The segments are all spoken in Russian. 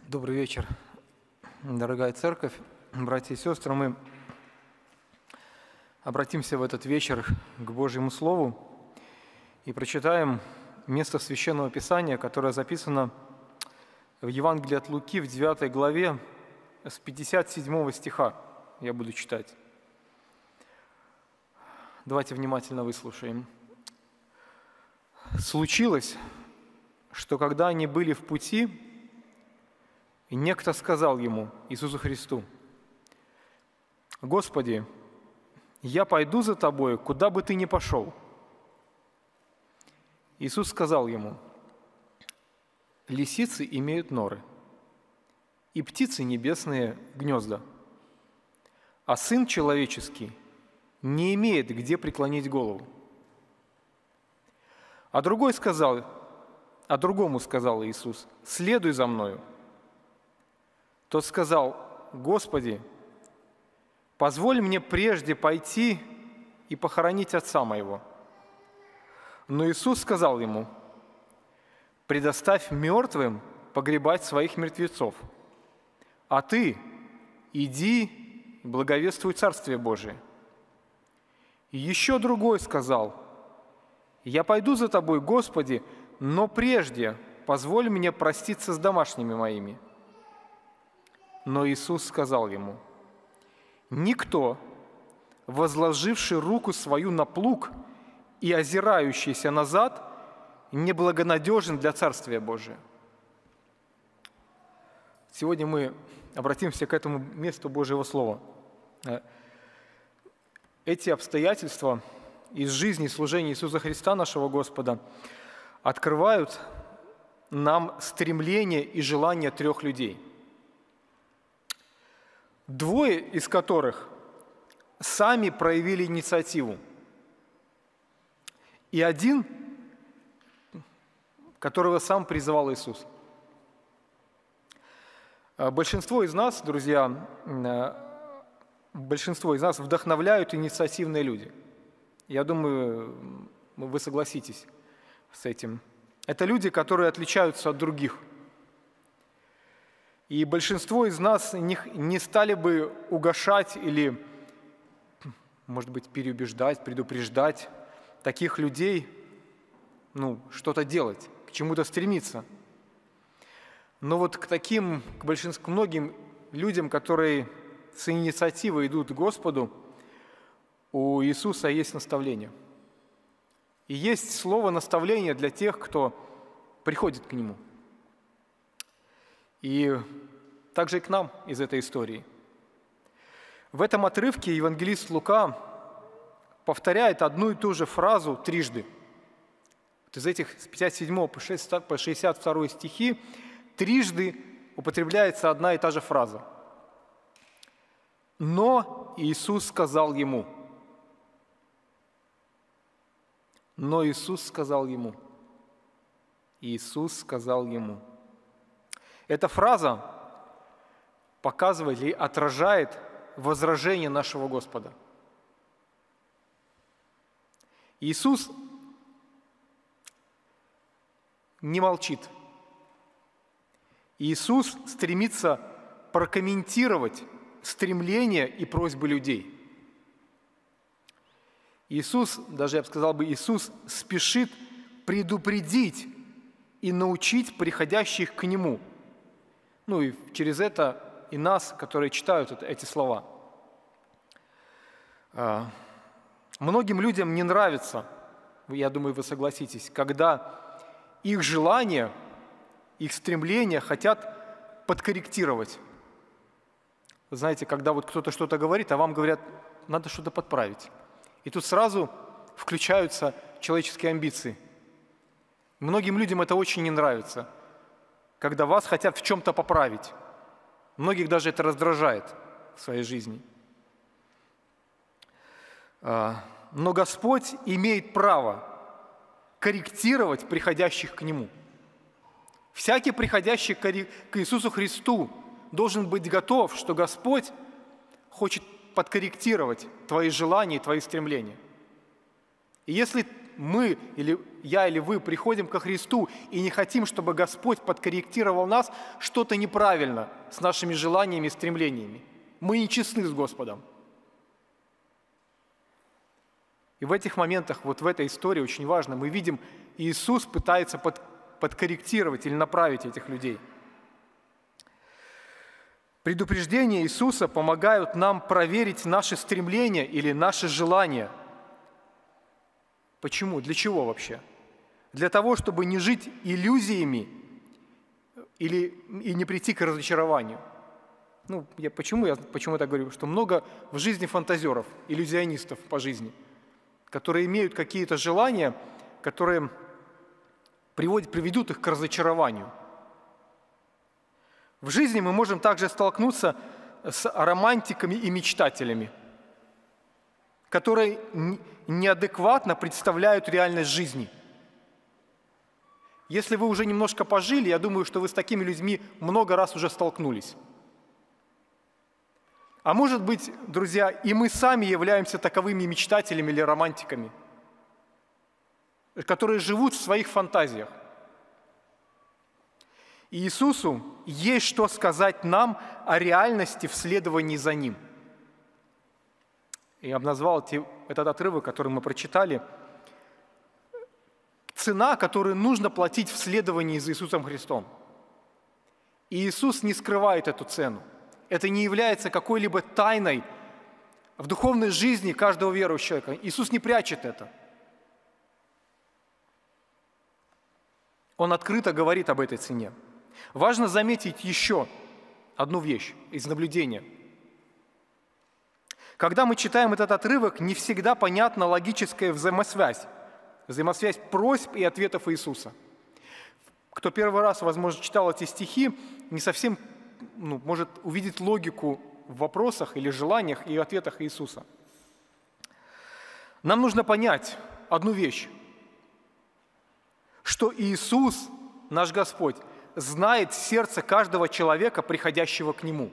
Добрый вечер, дорогая церковь, братья и сестры. Мы обратимся в этот вечер к Божьему Слову и прочитаем место Священного Писания, которое записано в Евангелии от Луки в 9 главе с 57 стиха. Я буду читать. Давайте внимательно выслушаем. «Случилось, что когда они были в пути, и некто сказал ему, Иисусу Христу: „Господи, я пойду за Тобой, куда бы Ты ни пошел“. Иисус сказал ему: „Лисицы имеют норы, и птицы небесные гнезда, а Сын Человеческий не имеет где преклонить голову“. А другому сказал Иисус: „Следуй за Мною“. Тот сказал: „Господи, позволь мне прежде пойти и похоронить отца моего“. Но Иисус сказал ему: „Предоставь мертвым погребать своих мертвецов, а ты иди и благовествуй Царствие Божие“. И еще другой сказал: „Я пойду за Тобой, Господи, но прежде позволь мне проститься с домашними моими“. Но Иисус сказал ему: „Никто, возложивший руку свою на плуг и озирающийся назад, неблагонадежен для Царствия Божия“». Сегодня мы обратимся к этому месту Божьего Слова. Эти обстоятельства из жизни и служения Иисуса Христа, нашего Господа, открывают нам стремление и желание трех людей, двое из которых сами проявили инициативу, и один, которого сам призывал Иисус. Большинство из нас, друзья, вдохновляют инициативные люди. Я думаю, вы согласитесь с этим. Это люди, которые отличаются от других. И большинство из нас не стали бы угошать или, может быть, переубеждать, предупреждать таких людей, что-то делать, к чему-то стремиться. Но вот к многим людям, которые с инициативой идут к Господу, у Иисуса есть наставление. И есть слово наставления для тех, кто приходит к Нему. И также и к нам из этой истории. В этом отрывке евангелист Лука повторяет одну и ту же фразу трижды. Вот из этих с 57 по 62 стихи трижды употребляется одна и та же фраза. «Но Иисус сказал ему». Но Иисус сказал ему. Иисус сказал ему. Эта фраза показывает и отражает возражение нашего Господа. Иисус не молчит. Иисус стремится прокомментировать стремления и просьбы людей. Иисус спешит предупредить и научить приходящих к Нему. И через это и нас, которые читают эти слова. Многим людям не нравится, я думаю, вы согласитесь, когда их желания, их стремления хотят подкорректировать. Вы знаете, когда кто-то что-то говорит, а вам говорят, надо что-то подправить. И тут сразу включаются человеческие амбиции. Многим людям это очень не нравится, когда вас хотят в чем-то поправить. Многих даже это раздражает в своей жизни. Но Господь имеет право корректировать приходящих к Нему. Всякий приходящий к Иисусу Христу должен быть готов, что Господь хочет подкорректировать твои желания и твои стремления. И если мы, или я, или вы приходим ко Христу и не хотим, чтобы Господь подкорректировал нас, что-то неправильно с нашими желаниями и стремлениями. Мы нечестны с Господом. И в этих моментах, вот в этой истории очень важно, мы видим, Иисус пытается подкорректировать или направить этих людей. Предупреждения Иисуса помогают нам проверить наши стремления или наши желания. Почему? Для чего вообще? Для того, чтобы не жить иллюзиями и не прийти к разочарованию. Почему я так говорю? Что много в жизни фантазеров, иллюзионистов по жизни, которые имеют какие-то желания, которые приведут их к разочарованию. В жизни мы можем также столкнуться с романтиками и мечтателями, которые неадекватно представляют реальность жизни. Если вы уже немножко пожили, я думаю, что вы с такими людьми много раз уже столкнулись. А может быть, друзья, и мы сами являемся таковыми мечтателями или романтиками, которые живут в своих фантазиях. И Иисусу есть что сказать нам о реальности в следовании за Ним. Я назвал этот отрывок, который мы прочитали, цена, которую нужно платить в следовании за Иисусом Христом. И Иисус не скрывает эту цену. Это не является какой-либо тайной в духовной жизни каждого верующего человека. Иисус не прячет это. Он открыто говорит об этой цене. Важно заметить еще одну вещь из наблюдения. Когда мы читаем этот отрывок, не всегда понятна логическая взаимосвязь просьб и ответов Иисуса. Кто первый раз, возможно, читал эти стихи, не совсем может увидеть логику в вопросах или желаниях и ответах Иисуса. Нам нужно понять одну вещь, что Иисус, наш Господь, знает сердце каждого человека, приходящего к Нему.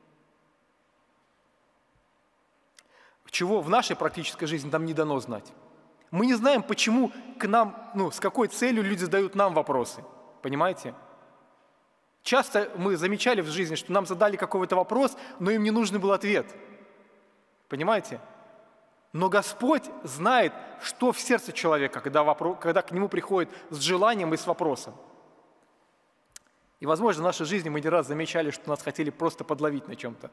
Чего в нашей практической жизни нам не дано знать. Мы не знаем, почему к нам, с какой целью люди задают нам вопросы. Понимаете? Часто мы замечали в жизни, что нам задали какой-то вопрос, но им не нужен был ответ. Понимаете? Но Господь знает, что в сердце человека, когда к Нему приходит с желанием и с вопросом. И, возможно, в нашей жизни мы не раз замечали, что нас хотели просто подловить на чем-то.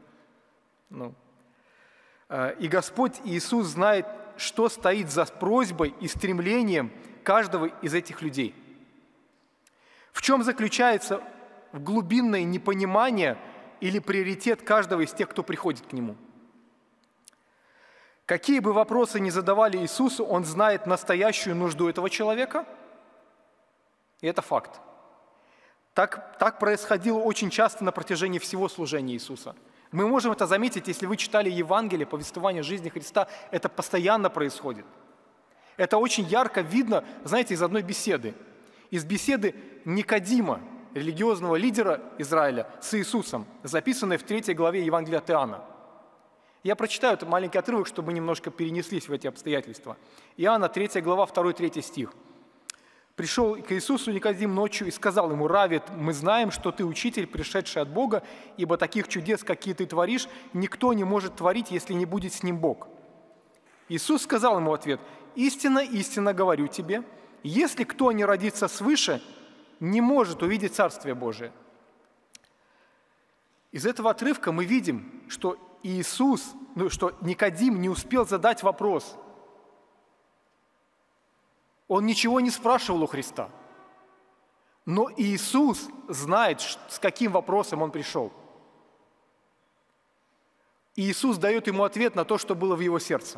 И Господь Иисус знает, что стоит за просьбой и стремлением каждого из этих людей. В чем заключается глубинное непонимание или приоритет каждого из тех, кто приходит к Нему. Какие бы вопросы ни задавали Иисусу, Он знает настоящую нужду этого человека, и это факт. Так происходило очень часто на протяжении всего служения Иисуса. Мы можем это заметить, если вы читали Евангелие, повествование жизни Христа, это постоянно происходит. Это очень ярко видно, знаете, из одной беседы. Из беседы Никодима, религиозного лидера Израиля, с Иисусом, записанной в 3 главе Евангелия от Иоанна. Я прочитаю этот маленький отрывок, чтобы мы немножко перенеслись в эти обстоятельства. Иоанна, 3 глава, 2-3 стих. «Пришел к Иисусу Никодим ночью и сказал ему: Рави, мы знаем, что ты учитель, пришедший от Бога, ибо таких чудес, какие ты творишь, никто не может творить, если не будет с ним Бог». Иисус сказал ему в ответ: «Истинно, истинно говорю тебе, если кто не родится свыше, не может увидеть Царствие Божие». Из этого отрывка мы видим, что что Никодим не успел задать вопрос. Он ничего не спрашивал у Христа. Но Иисус знает, с каким вопросом он пришел. И Иисус дает ему ответ на то, что было в его сердце.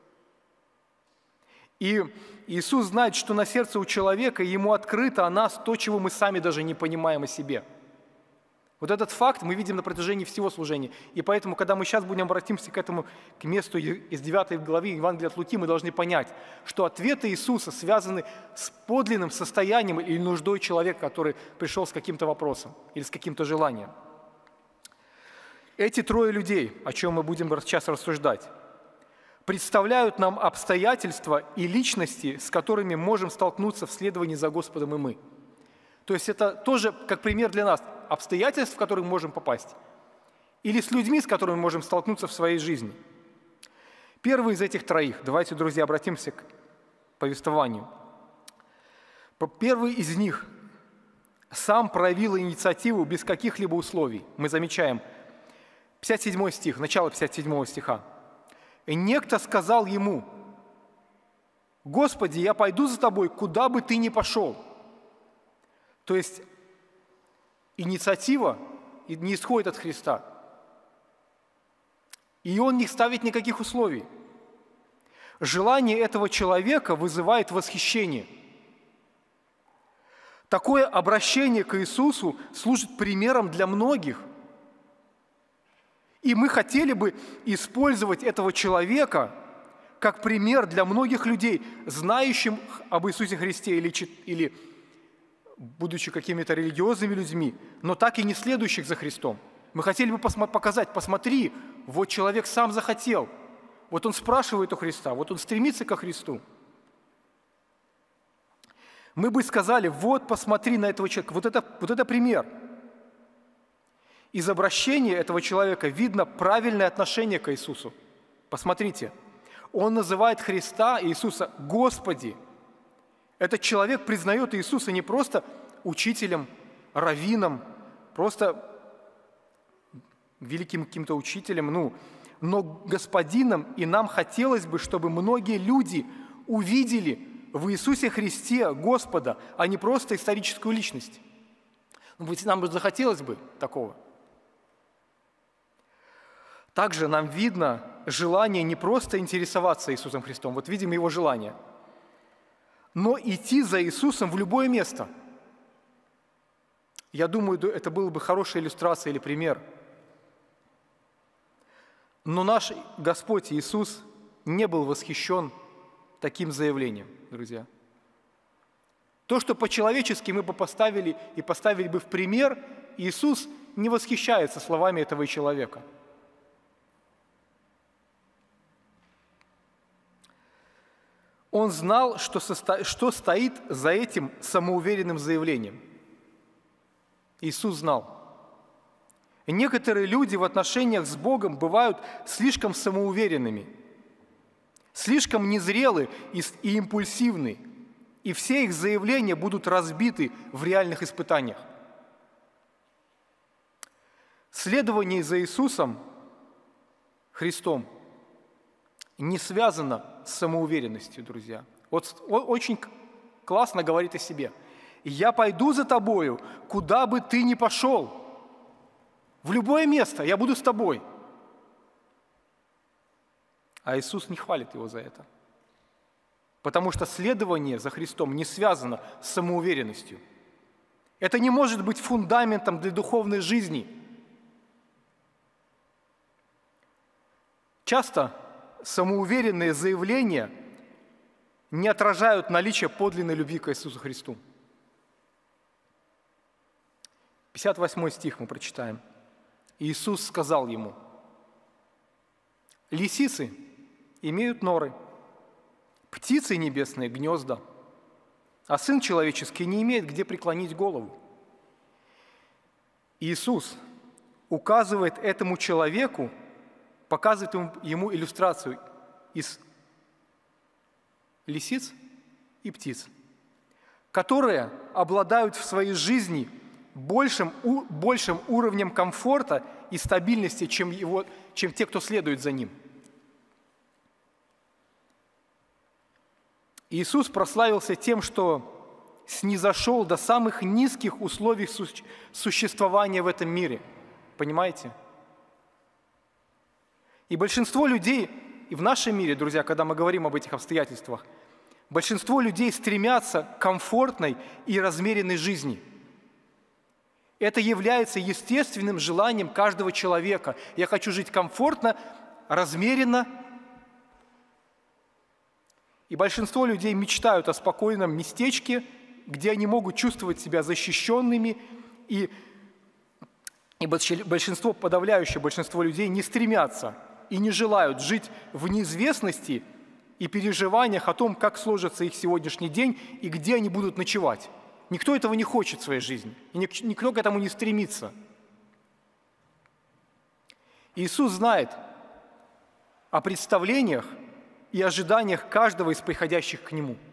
И Иисус знает, что на сердце у человека, и ему открыто о нас то, чего мы сами даже не понимаем о себе. Вот этот факт мы видим на протяжении всего служения. И поэтому, когда мы сейчас будем обратимся к месту из 9 главы Евангелия от Луки, мы должны понять, что ответы Иисуса связаны с подлинным состоянием или нуждой человека, который пришел с каким-то вопросом или с каким-то желанием. Эти 3 людей, о чем мы будем сейчас рассуждать, представляют нам обстоятельства и личности, с которыми можем столкнуться в следовании за Господом и мы. То есть это тоже как пример для нас обстоятельств, в которые мы можем попасть, или с людьми, с которыми мы можем столкнуться в своей жизни. Первый из этих троих, давайте, друзья, обратимся к повествованию. Первый из них сам проявил инициативу без каких-либо условий. Мы замечаем 57 стих, начало 57 стиха. «И некто сказал ему: Господи, я пойду за тобой, куда бы ты ни пошел». То есть инициатива не исходит от Христа. И он не ставит никаких условий. Желание этого человека вызывает восхищение. Такое обращение к Иисусу служит примером для многих. И мы хотели бы использовать этого человека как пример для многих людей, знающих об Иисусе Христе или будучи какими-то религиозными людьми, но так и не следующих за Христом. Мы хотели бы показать: посмотри, вот человек сам захотел, вот он спрашивает у Христа, вот он стремится ко Христу. Мы бы сказали: вот посмотри на этого человека, вот это пример. Из обращения этого человека видно правильное отношение к Иисусу. Посмотрите, он называет Христа, Иисуса, Господи. Этот человек признает Иисуса не просто учителем, раввином, просто великим каким-то учителем, но Господином, и нам хотелось бы, чтобы многие люди увидели в Иисусе Христе Господа, а не просто историческую личность. Нам захотелось бы такого. Также нам видно желание не просто интересоваться Иисусом Христом, вот видим его желание, но идти за Иисусом в любое место. Я думаю, это была бы хорошая иллюстрация или пример. Но наш Господь Иисус не был восхищен таким заявлением, друзья. То, что по-человечески мы бы поставили бы в пример, Иисус не восхищается словами этого человека. Он знал, что стоит за этим самоуверенным заявлением. Иисус знал. Некоторые люди в отношениях с Богом бывают слишком самоуверенными, слишком незрелы и импульсивны, и все их заявления будут разбиты в реальных испытаниях. Следование за Иисусом Христом не связано с самоуверенностью, друзья. Вот он очень классно говорит о себе. «Я пойду за тобою, куда бы ты ни пошел. В любое место я буду с тобой». А Иисус не хвалит его за это. Потому что следование за Христом не связано с самоуверенностью. Это не может быть фундаментом для духовной жизни. Часто самоуверенные заявления не отражают наличие подлинной любви к Иисусу Христу. 58 стих мы прочитаем. Иисус сказал ему: «Лисицы имеют норы, птицы небесные – гнезда, а Сын Человеческий не имеет где преклонить голову». Иисус указывает этому человеку, показывает ему иллюстрацию из лисиц и птиц, которые обладают в своей жизни большим уровнем комфорта и стабильности, чем те, кто следует за ним. Иисус прославился тем, что снизошел до самых низких условий существования в этом мире. Понимаете? И большинство людей, и в нашем мире, друзья, когда мы говорим об этих обстоятельствах, большинство людей стремятся к комфортной и размеренной жизни. Это является естественным желанием каждого человека. Я хочу жить комфортно, размеренно. И большинство людей мечтают о спокойном местечке, где они могут чувствовать себя защищенными, и подавляющее большинство людей не стремятся и не желают жить в неизвестности и переживаниях о том, как сложится их сегодняшний день и где они будут ночевать. Никто этого не хочет в своей жизни, и никто к этому не стремится. Иисус знает о представлениях и ожиданиях каждого из приходящих к Нему.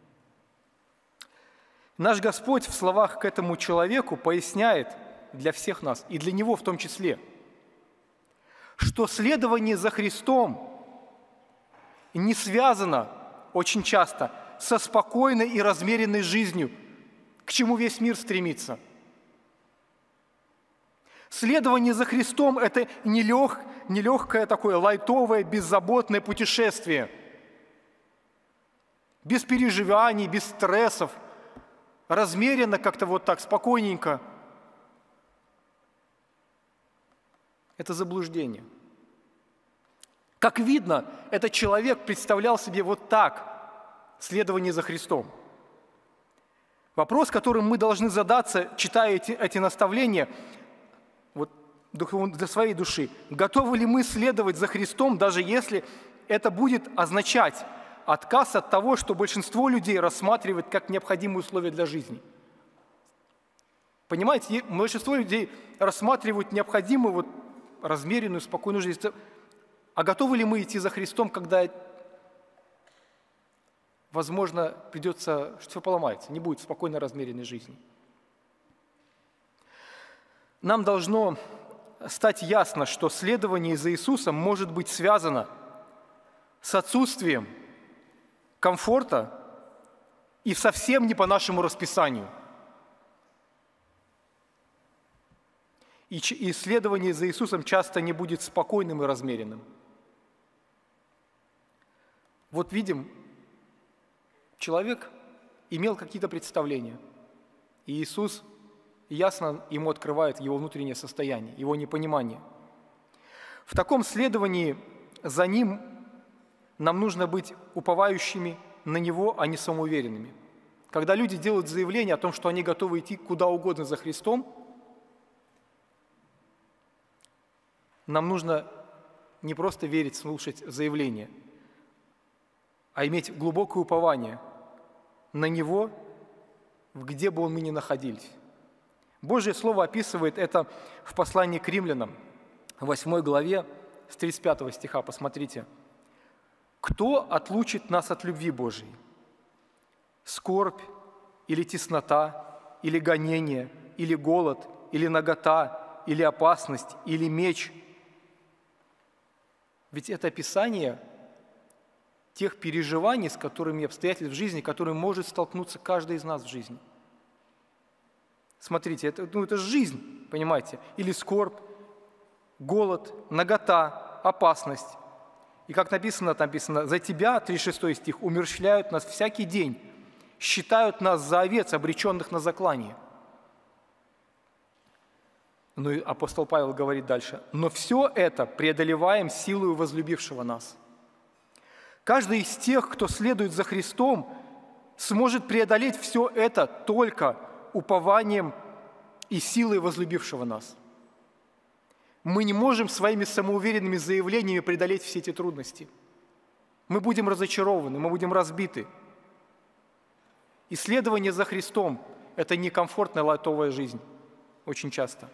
Наш Господь в словах к этому человеку поясняет для всех нас, и для него в том числе, что следование за Христом не связано очень часто со спокойной и размеренной жизнью, к чему весь мир стремится. Следование за Христом – это нелегкое такое лайтовое, беззаботное путешествие, без переживаний, без стрессов, размеренно как-то вот так, спокойненько. Это заблуждение. Как видно, этот человек представлял себе вот так следование за Христом. Вопрос, которым мы должны задаться, читая эти наставления, вот для своей души, готовы ли мы следовать за Христом, даже если это будет означать отказ от того, что большинство людей рассматривает как необходимые условия для жизни. Понимаете, большинство людей рассматривают необходимую вот размеренную, спокойную жизнь. А готовы ли мы идти за Христом, когда, возможно, придется, что все поломается, не будет спокойной, размеренной жизни? Нам должно стать ясно, что следование за Иисусом может быть связано с отсутствием комфорта и совсем не по нашему расписанию. И следование за Иисусом часто не будет спокойным и размеренным. Вот видим, человек имел какие-то представления, и Иисус ясно ему открывает его внутреннее состояние, его непонимание. В таком следовании за Ним нам нужно быть уповающими на Него, а не самоуверенными. Когда люди делают заявление о том, что они готовы идти куда угодно за Христом, нам нужно не просто верить, слушать заявление, а иметь глубокое упование на Него, где бы мы ни находились. Божье Слово описывает это в послании к Римлянам, 8 главе, с 35 стиха, посмотрите. «Кто отлучит нас от любви Божией? Скорбь или теснота, или гонение, или голод, или нагота, или опасность, или меч?» Ведь это описание тех переживаний, с которыми обстоятельств в жизни, которые может столкнуться каждый из нас в жизни. Смотрите, это жизнь, понимаете? Или скорбь, голод, нагота, опасность. И как написано, там написано, «За тебя», 36 стих, «умерщвляют нас всякий день, считают нас за овец, обреченных на заклание». Ну и апостол Павел говорит дальше, «Но все это преодолеваем силою возлюбившего нас». Каждый из тех, кто следует за Христом, сможет преодолеть все это только упованием и силой возлюбившего нас. Мы не можем своими самоуверенными заявлениями преодолеть все эти трудности. Мы будем разочарованы, мы будем разбиты. Исследование за Христом – это некомфортная лайтовая жизнь, очень часто.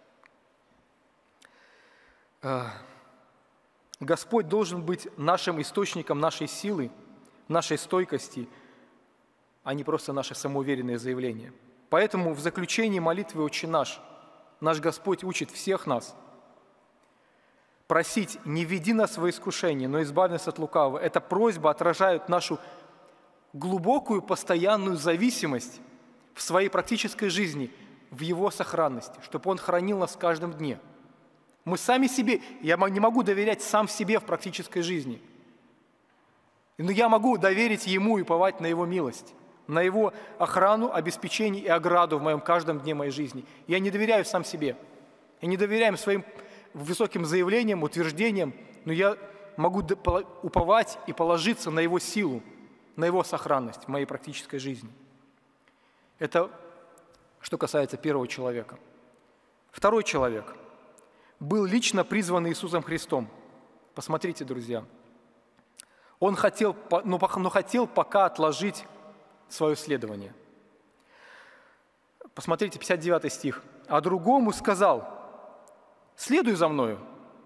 Господь должен быть нашим источником нашей силы, нашей стойкости, а не просто наши самоуверенные заявления. Поэтому в заключении молитвы «Отче наш» наш Господь учит всех нас просить «Не веди нас во искушение, но избавь нас от лукавого». Эта просьба отражает нашу глубокую постоянную зависимость в своей практической жизни, в Его сохранности, чтобы Он хранил нас в каждом дне. Мы сами себе, я не могу доверять сам себе в практической жизни, но я могу доверить Ему и уповать на Его милость, на Его охрану, обеспечение и ограду в моем каждом дне моей жизни. Я не доверяю сам себе, я не доверяю своим высоким заявлениям, утверждениям, но я могу уповать и положиться на Его силу, на Его сохранность в моей практической жизни. Это что касается первого человека. Второй человек был лично призван Иисусом Христом. Посмотрите, друзья. Он хотел пока отложить свое следование. Посмотрите, 59 стих. «А другому сказал: следуй за мною».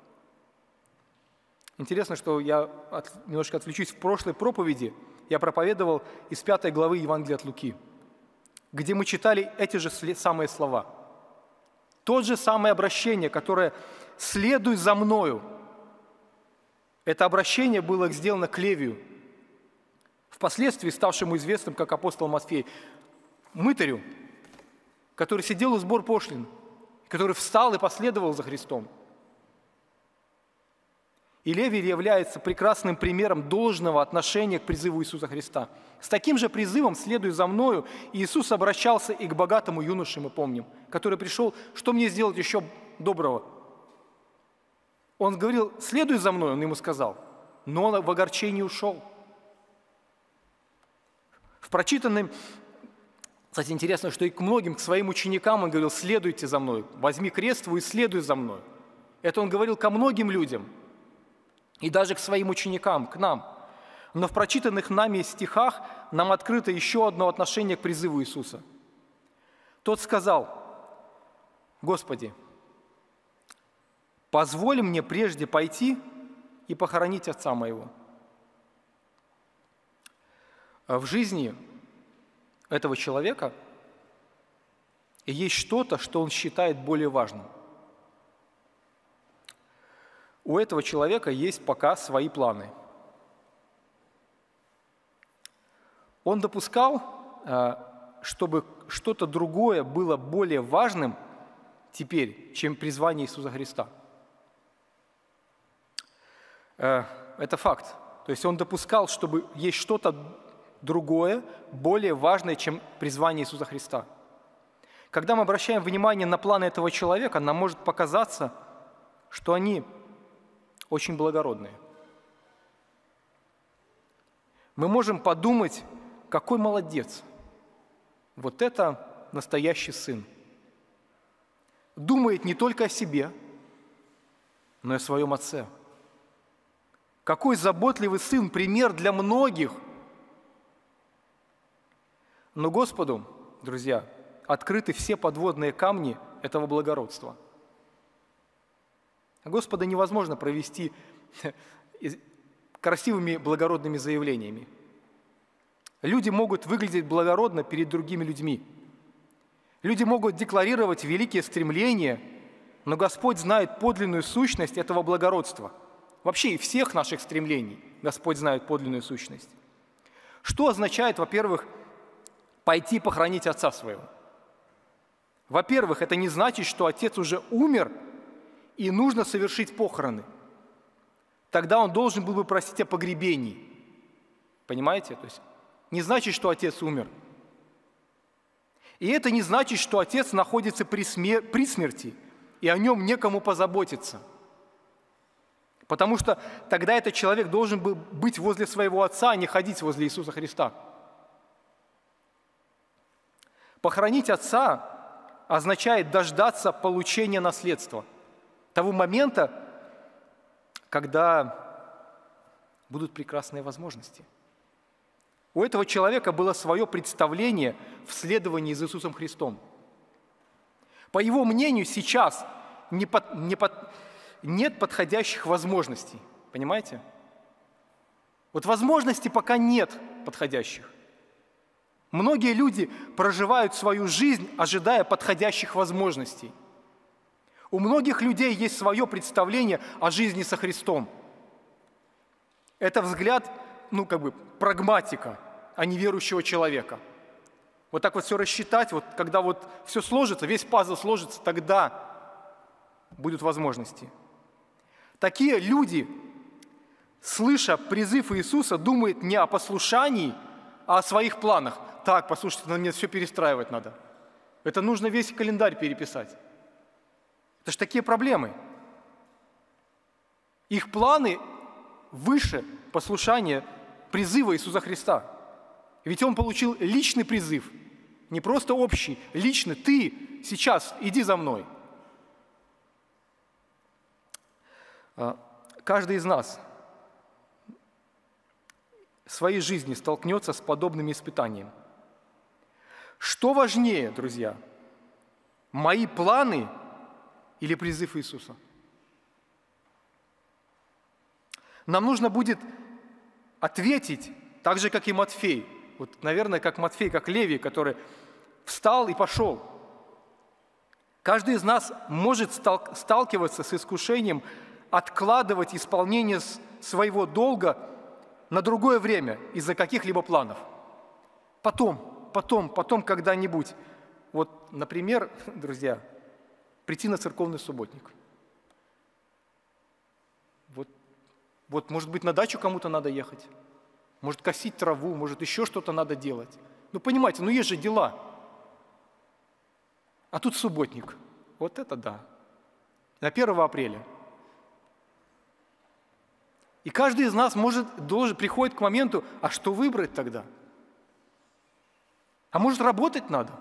Интересно, что я немножко отвлечусь. В прошлой проповеди я проповедовал из 5 главы Евангелия от Луки, где мы читали эти же самые слова. То же самое обращение, которое «следуй за мною». Это обращение было сделано к Левию, впоследствии ставшему известным как апостол Матфей, мытарю, который сидел у сбор пошлин, который встал и последовал за Христом. И Левий является прекрасным примером должного отношения к призыву Иисуса Христа. С таким же призывом «следуй за мною» Иисус обращался и к богатому юноше, мы помним, который пришел: «Что мне сделать еще доброго?» Он говорил: «Следуй за мной», он ему сказал, но он в огорчении ушел. В прочитанном, кстати, интересно, что и к многим, к своим ученикам он говорил: «Следуйте за мной, возьми крест твой и следуй за мной». Это он говорил ко многим людям, и даже к своим ученикам, к нам. Но в прочитанных нами стихах нам открыто еще одно отношение к призыву Иисуса. Тот сказал: «Господи, позволь мне прежде пойти и похоронить отца моего». В жизни этого человека есть что-то, что он считает более важным. У этого человека есть пока свои планы. Он допускал, чтобы что-то другое было более важным теперь, чем призвание Иисуса Христа. Это факт. То есть он допускал, чтобы есть что-то другое, более важное, чем призвание Иисуса Христа. Когда мы обращаем внимание на планы этого человека, нам может показаться, что они очень благородные. Мы можем подумать: какой молодец, вот это настоящий сын. Думает не только о себе, но и о своем отце. Какой заботливый сын, пример для многих. Но Господу, друзья, открыты все подводные камни этого благородства. Господа невозможно провести красивыми благородными заявлениями. Люди могут выглядеть благородно перед другими людьми. Люди могут декларировать великие стремления, но Господь знает подлинную сущность этого благородства. Вообще и всех наших стремлений Господь знает подлинную сущность. Что означает, во-первых, пойти похоронить отца своего? Во-первых, это не значит, что отец уже умер и нужно совершить похороны. Тогда он должен был бы просить о погребении. Понимаете? То есть не значит, что отец умер. И это не значит, что отец находится при смерти, и о нем некому позаботиться. Потому что тогда этот человек должен был быть возле своего отца, а не ходить возле Иисуса Христа. Похоронить отца означает дождаться получения наследства, того момента, когда будут прекрасные возможности. У этого человека было свое представление в следовании за Иисусом Христом. По его мнению, сейчас нет подходящих возможностей. Понимаете? Вот возможностей пока нет подходящих. Многие люди проживают свою жизнь, ожидая подходящих возможностей. У многих людей есть свое представление о жизни со Христом. Это взгляд, прагматика, а не верующего человека. Вот так вот все рассчитать, вот когда вот все сложится, весь пазл сложится, тогда будут возможности. Такие люди, слыша призыв Иисуса, думают не о послушании, а о своих планах. Так, послушайте, мне все перестраивать надо. Это нужно весь календарь переписать. Это же такие проблемы. Их планы выше послушания призыва Иисуса Христа. Ведь Он получил личный призыв, не просто общий, личный. Ты сейчас иди за мной. каждый из нас в своей жизни столкнется с подобными испытаниями. Что важнее, друзья, мои планы или призыв Иисуса? Нам нужно будет ответить так же, как и Матфей. Вот, наверное, как Матфей, как Левий, который встал и пошел. Каждый из нас может сталкиваться с искушением откладывать исполнение своего долга на другое время из-за каких-либо планов. Потом, когда-нибудь. Вот, например, друзья, прийти на церковный субботник. Вот, может быть, на дачу кому-то надо ехать, может, косить траву, может, еще что-то надо делать. Понимаете, есть же дела. А тут субботник. Вот это да. На 1 апреля. И каждый из нас приходит к моменту, а что выбрать тогда? А может, работать надо?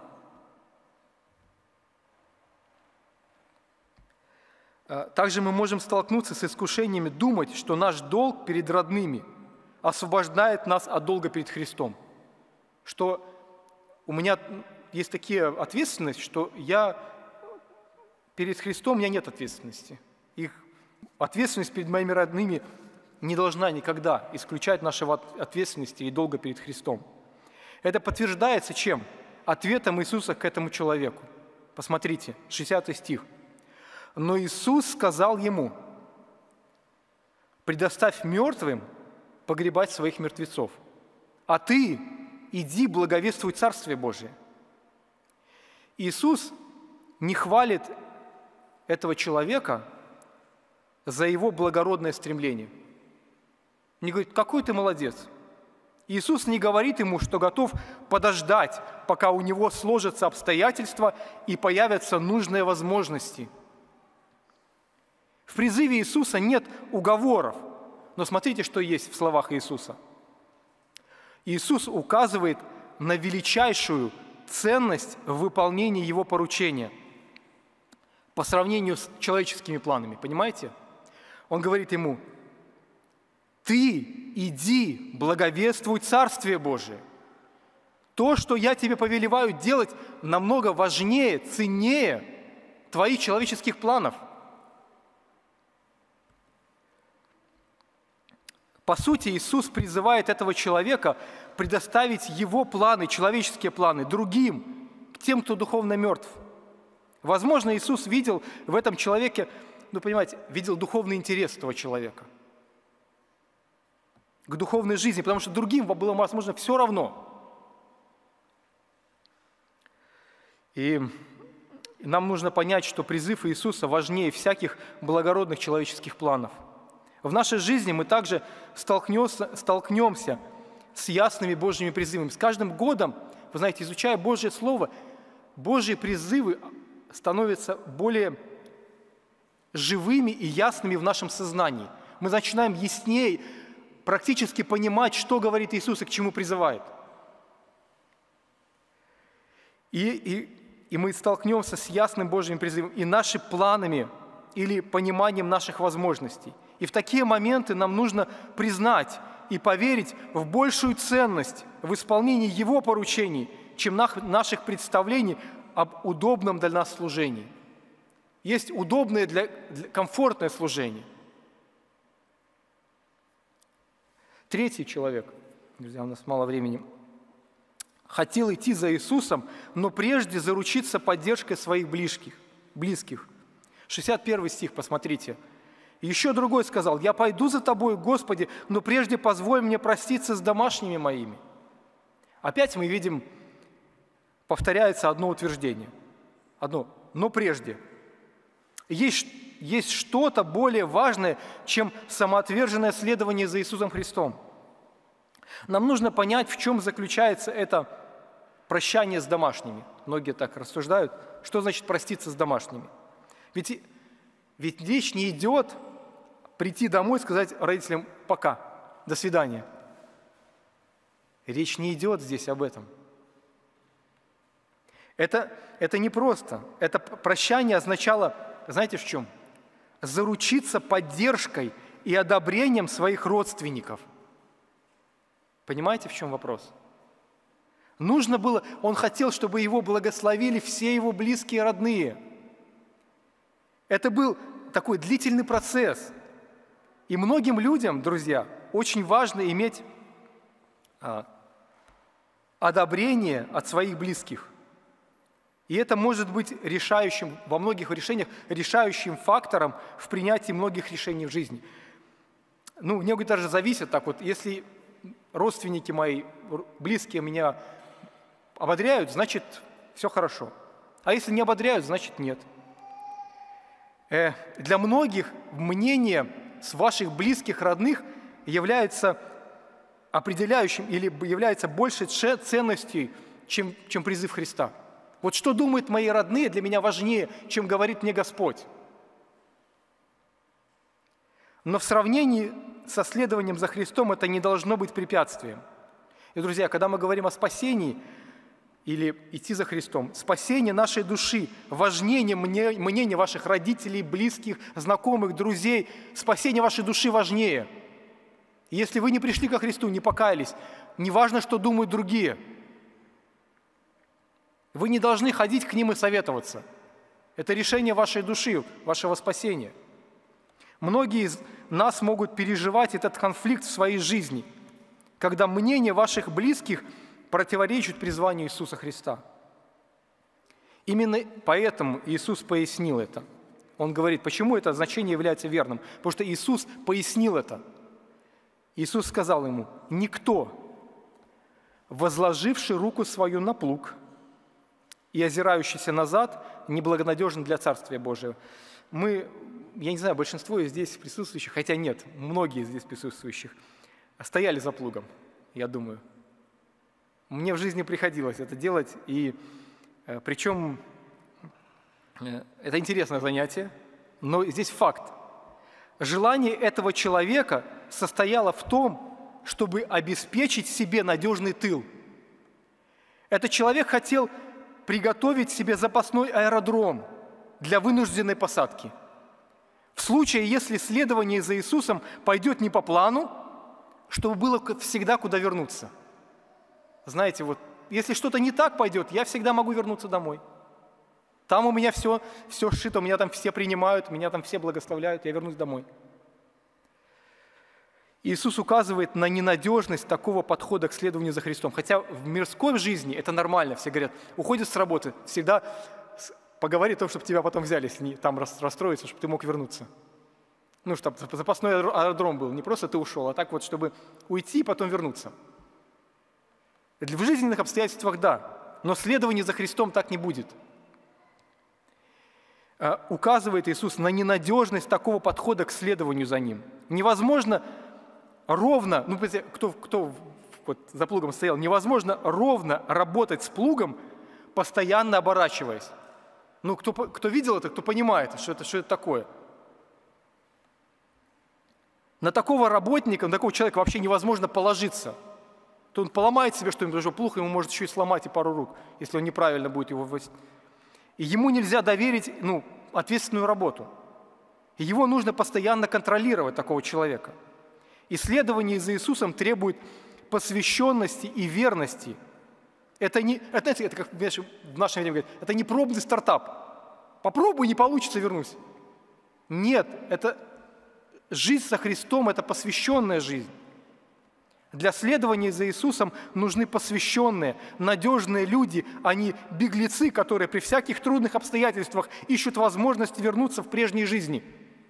Также мы можем столкнуться с искушениями думать, что наш долг перед родными освобождает нас от долга перед Христом. Что у меня есть такие ответственности, что перед Христом у меня нет ответственности. Их ответственность перед моими родными не должна никогда исключать нашего ответственности и долга перед Христом. Это подтверждается чем? Ответом Иисуса к этому человеку. Посмотрите, 60 стих. «Но Иисус сказал ему: предоставь мертвым погребать своих мертвецов, а ты иди благовествуй Царствие Божие». Иисус не хвалит этого человека за его благородное стремление. Не говорит: какой ты молодец. Иисус не говорит ему, что готов подождать, пока у него сложатся обстоятельства и появятся нужные возможности. В призыве Иисуса нет уговоров, но смотрите, что есть в словах Иисуса. Иисус указывает на величайшую ценность в выполнении Его поручения по сравнению с человеческими планами, понимаете? Он говорит ему: ты иди, благовествуй Царствие Божие. То, что я тебе повелеваю делать, намного важнее, ценнее твоих человеческих планов. По сути, Иисус призывает этого человека предоставить его планы, человеческие планы, другим, к тем, кто духовно мертв. Возможно, Иисус видел в этом человеке, видел духовный интерес этого человека к духовной жизни, потому что другим было, возможно, все равно. И нам нужно понять, что призыв Иисуса важнее всяких благородных человеческих планов. В нашей жизни мы также столкнемся с ясными Божьими призывами. С каждым годом, вы знаете, изучая Божье Слово, Божьи призывы становятся более живыми и ясными в нашем сознании. Мы начинаем яснее практически понимать, что говорит Иисус и к чему призывает. И мы столкнемся с ясным Божьим призывом и нашими планами или пониманием наших возможностей. И в такие моменты нам нужно признать и поверить в большую ценность в исполнении Его поручений, чем наших представлений об удобном для нас служении. Есть удобное, комфортное служение. Третий человек, друзья, у нас мало времени, хотел идти за Иисусом, но прежде заручиться поддержкой своих близких. 61 стих, посмотрите. Еще другой сказал: «Я пойду за Тобой, Господи, но прежде позволь мне проститься с домашними моими». Опять мы видим, повторяется одно утверждение. Но прежде. Есть что-то более важное, чем самоотверженное следование за Иисусом Христом. Нам нужно понять, в чем заключается это прощание с домашними. Многие так рассуждают. Что значит проститься с домашними? Ведь речь не идет прийти домой и сказать родителям: пока, до свидания. Речь не идет здесь об этом. Это не просто. Это прощание означало, знаете, в чем? Заручиться поддержкой и одобрением своих родственников. Понимаете, в чем вопрос? Нужно было, он хотел, чтобы его благословили все его близкие, родные. Это был такой длительный процесс. И многим людям, друзья, очень важно иметь одобрение от своих близких. И это может быть решающим, во многих решениях, решающим фактором в принятии многих решений в жизни. Многие даже зависят так вот, если родственники мои, близкие меня ободряют, значит, все хорошо. А если не ободряют, значит, нет. Для многих мнение с ваших близких, родных является определяющим или является большей ценностью, чем призыв Христа. Вот что думают мои родные, для меня важнее, чем говорит мне Господь. Но в сравнении со следованием за Христом это не должно быть препятствием. И, друзья, когда мы говорим о спасении или идти за Христом, спасение нашей души важнее мнения ваших родителей, близких, знакомых, друзей. Спасение вашей души важнее. И если вы не пришли ко Христу, не покаялись, неважно, что думают другие. Вы не должны ходить к ним и советоваться. Это решение вашей души, вашего спасения. Многие из нас могут переживать этот конфликт в своей жизни, когда мнение ваших близких противоречит призванию Иисуса Христа. Именно поэтому Иисус пояснил это. Он говорит, почему это значение является верным. Потому что Иисус пояснил это. Иисус сказал ему, «Никто, возложивший руку свою на плуг и озирающийся назад, неблагонадежен для Царствия Божия». Я не знаю, большинство из здесь присутствующих, хотя нет, многие здесь присутствующих, стояли за плугом, я думаю. Мне в жизни приходилось это делать, и причем это интересное занятие, но здесь факт. Желание этого человека состояло в том, чтобы обеспечить себе надежный тыл. Этот человек хотел приготовить себе запасной аэродром для вынужденной посадки. В случае, если следование за Иисусом пойдет не по плану, чтобы было всегда куда вернуться. Знаете, вот если что-то не так пойдет, я всегда могу вернуться домой. Там у меня все сшито, меня там все принимают, меня там все благословляют, я вернусь домой. Иисус указывает на ненадежность такого подхода к следованию за Христом. Хотя в мирской жизни это нормально, все говорят, уходят с работы, всегда поговори о том, чтобы тебя потом взяли, если там расстроиться, чтобы ты мог вернуться. Чтобы запасной аэродром был, не просто ты ушел, а так вот, чтобы уйти и потом вернуться. В жизненных обстоятельствах да, но следование за Христом так не будет. Указывает Иисус на ненадежность такого подхода к следованию за Ним. Невозможно ровно, кто вот за плугом стоял, невозможно ровно работать с плугом, постоянно оборачиваясь. Кто видел это, кто понимает, что это такое. На такого работника, на такого человека вообще невозможно положиться. То он поломает себе что-нибудь, даже плуг, ему может еще и сломать и пару рук, если он неправильно будет его вводить. И ему нельзя доверить ответственную работу. И его нужно постоянно контролировать, такого человека. Исследование за Иисусом требует посвященности и верности. Это как в наше время говорят, это не пробный стартап. Попробуй, не получится, вернусь. Нет, это жизнь со Христом – это посвященная жизнь. Для следования за Иисусом нужны посвященные, надежные люди, а не беглецы, которые при всяких трудных обстоятельствах ищут возможность вернуться в прежней жизни.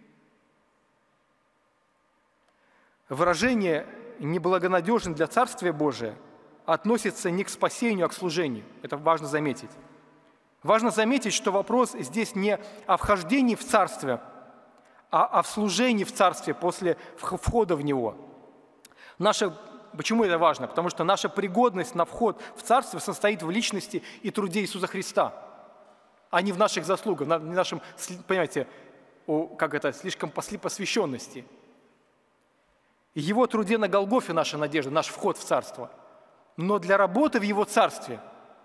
Выражение «неблагонадежен для Царствия Божия» относится не к спасению, а к служению. Это важно заметить. Важно заметить, что вопрос здесь не о вхождении в Царствие, а о служении в Царстве после входа в него. Почему это важно? Потому что наша пригодность на вход в Царствие состоит в личности и труде Иисуса Христа, а не в наших заслугах, в нашем, понимаете, слишком посвященности. Его труде на Голгофе наша надежда, наш вход в Царство. Но для работы в Его Царстве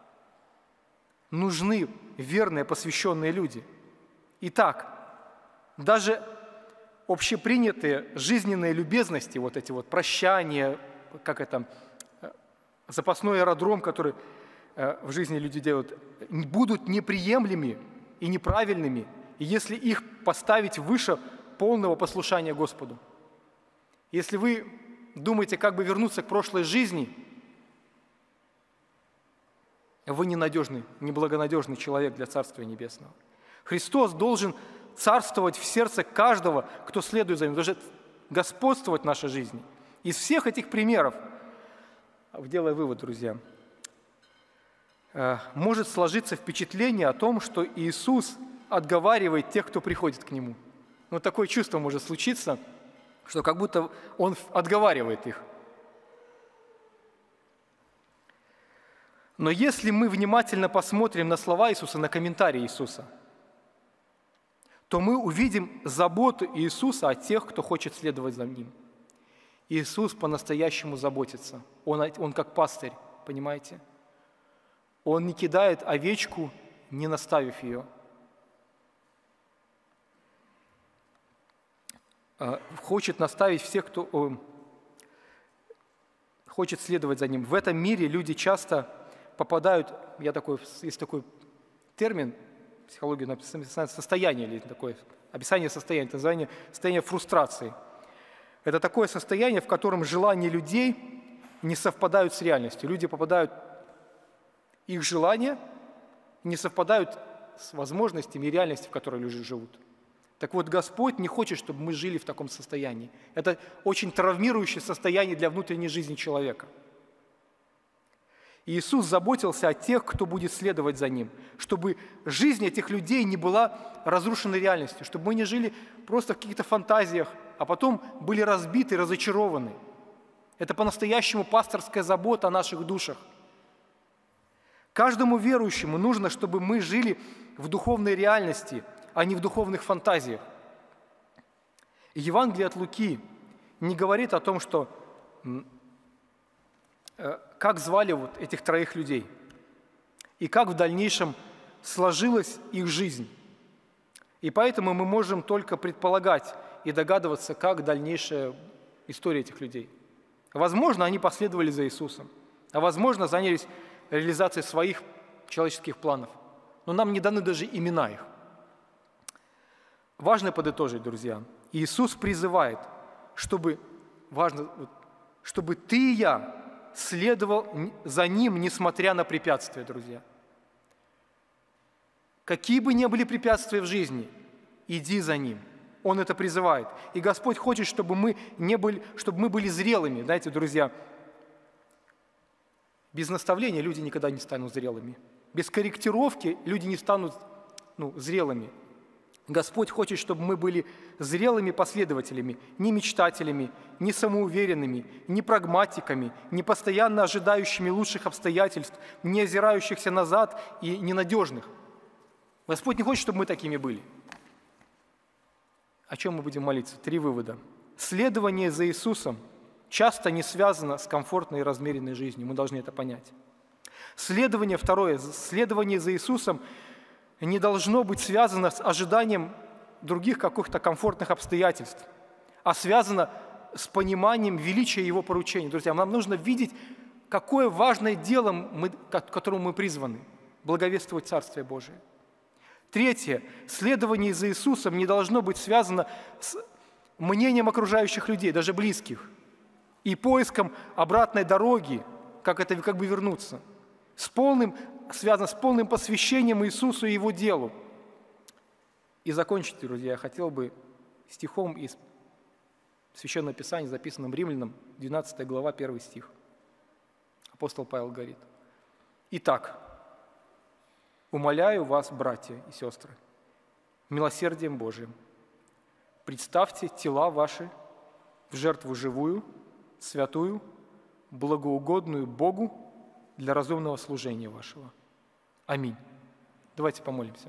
нужны верные, посвященные люди. Итак, даже общепринятые жизненные любезности, вот эти вот прощания, запасной аэродром, который в жизни люди делают, будут неприемлемыми и неправильными, если их поставить выше полного послушания Господу. Если вы думаете, как бы вернуться к прошлой жизни, вы ненадежный, неблагонадежный человек для Царствия Небесного. Христос должен царствовать в сердце каждого, кто следует за Ним, должен господствовать в нашей жизни. Из всех этих примеров, делая вывод, друзья, может сложиться впечатление о том, что Иисус отговаривает тех, кто приходит к Нему. Но такое чувство может случиться, что как будто Он отговаривает их. Но если мы внимательно посмотрим на слова Иисуса, на комментарии Иисуса, то мы увидим заботу Иисуса о тех, кто хочет следовать за Ним. Иисус по-настоящему заботится. Он как пастырь, понимаете? Он не кидает овечку, не наставив ее. Хочет наставить всех, кто хочет следовать за Ним. В этом мире люди часто попадают, есть такой термин, в психологии написано состояние, или такое описание состояния, это название состояние фрустрации. Это такое состояние, в котором желания людей не совпадают с реальностью. Люди попадают, их желания не совпадают с возможностями и реальностью, в которой люди живут. Так вот, Господь не хочет, чтобы мы жили в таком состоянии. Это очень травмирующее состояние для внутренней жизни человека. И Иисус заботился о тех, кто будет следовать за Ним, чтобы жизнь этих людей не была разрушена реальностью, чтобы мы не жили просто в каких-то фантазиях, а потом были разбиты, разочарованы. Это по-настоящему пасторская забота о наших душах. Каждому верующему нужно, чтобы мы жили в духовной реальности, а не в духовных фантазиях. И Евангелие от Луки не говорит о том, что как звали вот этих троих людей и как в дальнейшем сложилась их жизнь. И поэтому мы можем только предполагать и догадываться, как дальнейшая история этих людей. Возможно, они последовали за Иисусом, а возможно, занялись реализацией своих человеческих планов. Но нам не даны даже имена их. Важно подытожить, друзья. Иисус призывает, чтобы ты и я следовал за Ним, несмотря на препятствия, друзья. Какие бы ни были препятствия в жизни, иди за Ним. Он это призывает. И Господь хочет, чтобы мы были зрелыми. Знаете, друзья, без наставления люди никогда не станут зрелыми. Без корректировки люди не станут зрелыми. Господь хочет, чтобы мы были зрелыми последователями, не мечтателями, не самоуверенными, не прагматиками, не постоянно ожидающими лучших обстоятельств, не озирающихся назад и ненадежных. Господь не хочет, чтобы мы такими были. О чем мы будем молиться? 3 вывода. Следование за Иисусом часто не связано с комфортной и размеренной жизнью. Мы должны это понять. Второе. Следование за Иисусом не должно быть связано с ожиданием других каких-то комфортных обстоятельств, а связано с пониманием величия Его поручений. Друзья, нам нужно видеть, какое важное дело, к которому мы призваны – благовествовать Царствие Божие. 3. Следование за Иисусом не должно быть связано с мнением окружающих людей, даже близких, и поиском обратной дороги, как бы вернуться, связано с полным посвящением Иисусу и Его делу. И закончить, друзья, я хотел бы стихом из Священного Писания, записанным Римлянам, 12 глава, 1 стих. Апостол Павел говорит: «Итак, умоляю вас, братья и сестры, милосердием Божиим, представьте тела ваши в жертву живую, святую, благоугодную Богу для разумного служения вашего». Аминь. Давайте помолимся.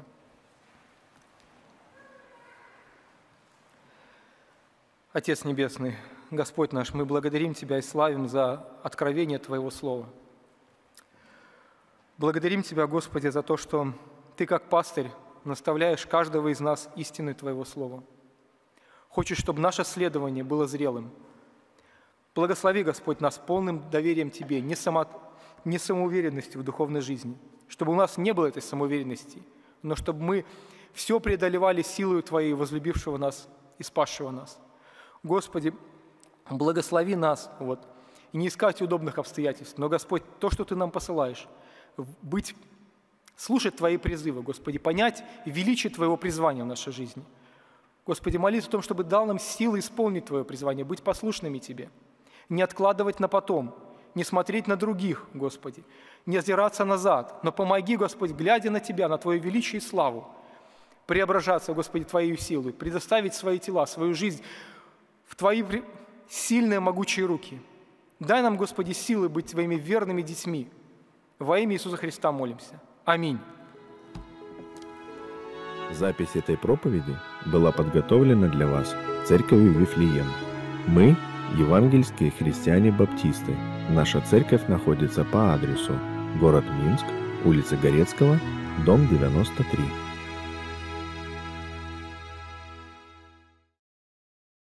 Отец Небесный, Господь наш, мы благодарим Тебя и славим за откровение Твоего Слова. Благодарим Тебя, Господи, за то, что Ты, как пастырь, наставляешь каждого из нас истиной Твоего Слова. хочешь, чтобы наше следование было зрелым. Благослови, Господь, нас полным доверием Тебе, не самоуверенностью в духовной жизни, чтобы у нас не было этой самоуверенности, но чтобы мы все преодолевали силою Твоей, возлюбившего нас и спасшего нас. Господи, благослови нас, и не искать удобных обстоятельств, но, Господь, то, что Ты нам посылаешь, слушать Твои призывы, Господи, понять величие Твоего призвания в нашей жизни. Господи, молись о том, чтобы дал нам силы исполнить Твое призвание, быть послушными Тебе, не откладывать на потом, не смотреть на других, Господи, не озираться назад, но помоги, Господь, глядя на Тебя, на Твое величие и славу, преображаться, Господи, Твоей силой, предоставить свои тела, свою жизнь в Твои сильные, могучие руки. Дай нам, Господи, силы быть Твоими верными детьми. Во имя Иисуса Христа молимся. Аминь. Запись этой проповеди была подготовлена для вас Церковью Вифлеем. Мы – евангельские христиане-баптисты. Наша церковь находится по адресу: город Минск, улица Горецкого, дом 93.